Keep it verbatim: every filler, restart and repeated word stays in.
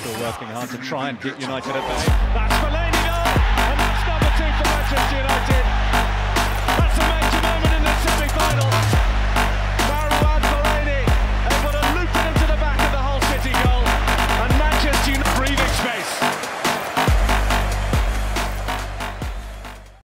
Still working hard to try and keep United at bay. That's